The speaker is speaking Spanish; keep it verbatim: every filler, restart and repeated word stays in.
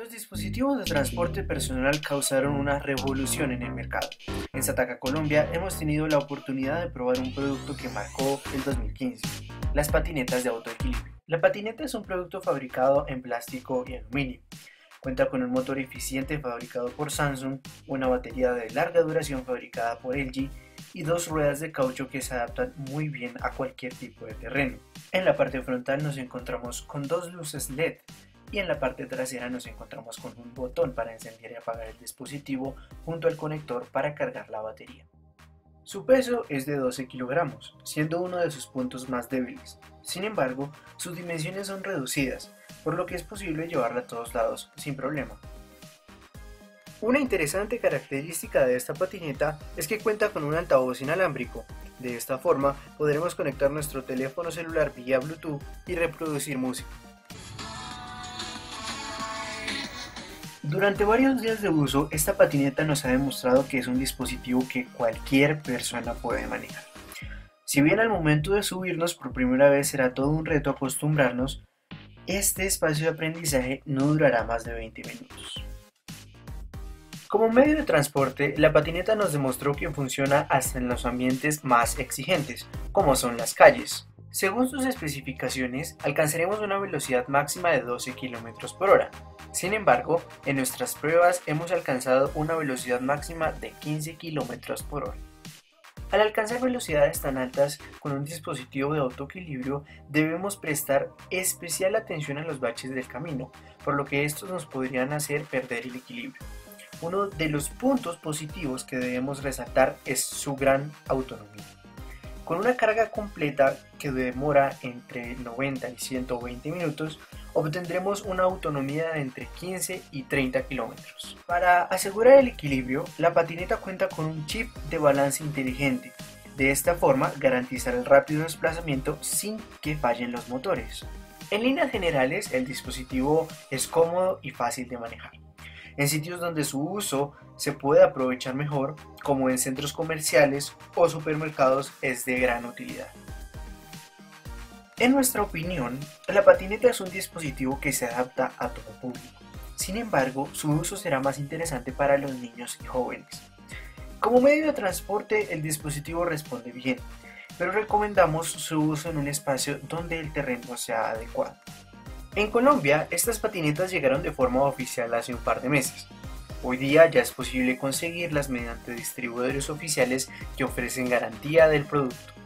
Los dispositivos de transporte personal causaron una revolución en el mercado. En Sataca, Colombia, hemos tenido la oportunidad de probar un producto que marcó el dos mil quince, las patinetas de autoequilibrio. La patineta es un producto fabricado en plástico y aluminio. Cuenta con un motor eficiente fabricado por Samsung, una batería de larga duración fabricada por L G y dos ruedas de caucho que se adaptan muy bien a cualquier tipo de terreno. En la parte frontal nos encontramos con dos luces L E D y en la parte trasera nos encontramos con un botón para encender y apagar el dispositivo junto al conector para cargar la batería. Su peso es de doce kilogramos, siendo uno de sus puntos más débiles. Sin embargo, sus dimensiones son reducidas, por lo que es posible llevarla a todos lados sin problema. Una interesante característica de esta patineta es que cuenta con un altavoz inalámbrico. De esta forma podremos conectar nuestro teléfono celular vía Bluetooth y reproducir música. Durante varios días de uso, esta patineta nos ha demostrado que es un dispositivo que cualquier persona puede manejar. Si bien al momento de subirnos por primera vez será todo un reto acostumbrarnos, este espacio de aprendizaje no durará más de veinte minutos. Como medio de transporte, la patineta nos demostró que funciona hasta en los ambientes más exigentes, como son las calles. Según sus especificaciones, alcanzaremos una velocidad máxima de doce kilómetros por hora. Sin embargo, en nuestras pruebas hemos alcanzado una velocidad máxima de quince kilómetros por hora. Al alcanzar velocidades tan altas con un dispositivo de autoequilibrio, debemos prestar especial atención a los baches del camino, por lo que estos nos podrían hacer perder el equilibrio. Uno de los puntos positivos que debemos resaltar es su gran autonomía. Con una carga completa que demora entre noventa y ciento veinte minutos, obtendremos una autonomía de entre quince y treinta kilómetros. Para asegurar el equilibrio, la patineta cuenta con un chip de balance inteligente. De esta forma, garantizará el rápido desplazamiento sin que fallen los motores. En líneas generales, el dispositivo es cómodo y fácil de manejar. En sitios donde su uso se puede aprovechar mejor, como en centros comerciales o supermercados, es de gran utilidad. En nuestra opinión, la patineta es un dispositivo que se adapta a todo público. Sin embargo, su uso será más interesante para los niños y jóvenes. Como medio de transporte, el dispositivo responde bien, pero recomendamos su uso en un espacio donde el terreno sea adecuado. En Colombia, estas patinetas llegaron de forma oficial hace un par de meses. Hoy día ya es posible conseguirlas mediante distribuidores oficiales que ofrecen garantía del producto.